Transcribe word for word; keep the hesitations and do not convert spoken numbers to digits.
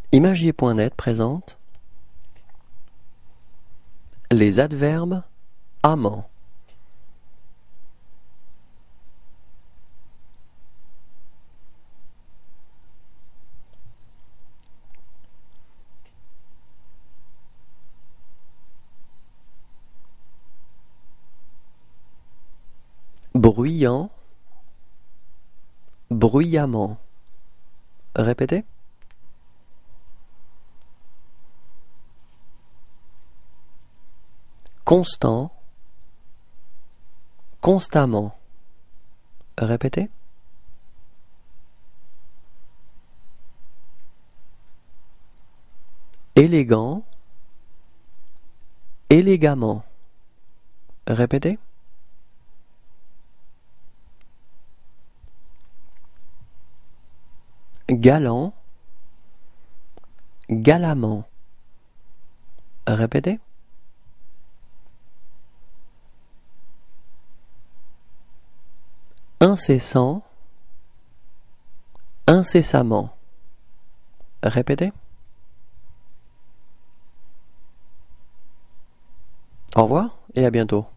Imagier point net présente les adverbes amant. Bruyant, bruyamment. Répétez. Constant, constamment. Répétez. Élégant, élégamment. Répétez. Galant, galamment. Répétez. Incessant, incessamment. Répétez. Au revoir et à bientôt.